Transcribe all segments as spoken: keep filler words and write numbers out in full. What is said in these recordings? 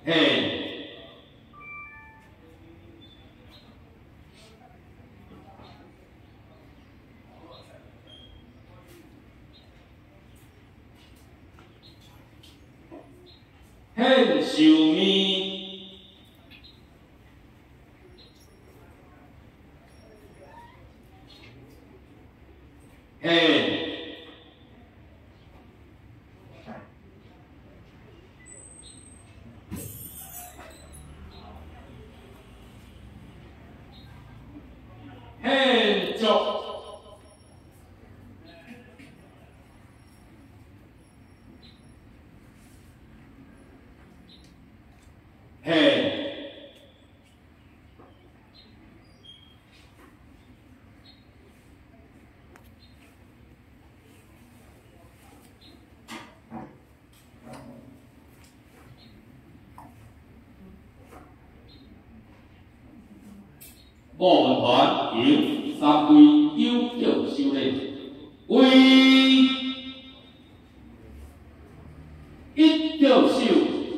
嘿，嘿，寿面，嘿。 嘿，足，嘿，我们团由三位优秀修炼为一叫秀，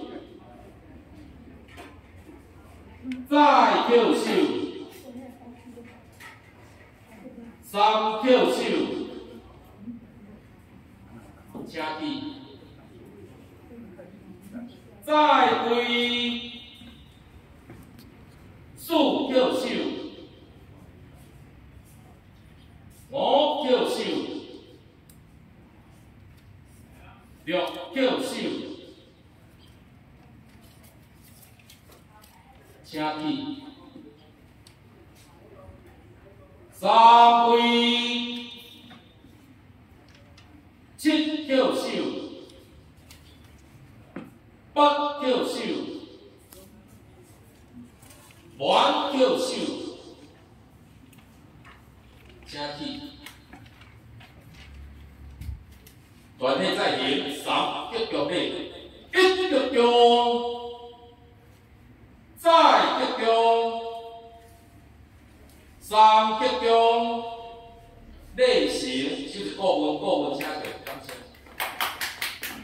再叫秀，三叫秀，请记，再为四叫秀。 五叫秀，六叫秀，请记，三位七叫秀，八叫秀，八叫秀。 请记，团体再行三脚脚内，一脚脚，再脚脚，三脚脚。